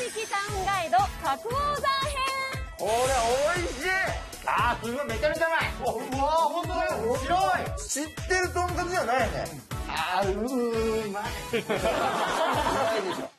期間ガイド角王山編。 これ美味しい。あー、すごい、めちゃめちゃうまい。うわー、ほんとだよ。白い。知ってるとんかつじゃないね。あー、うまい。うまいでしょ。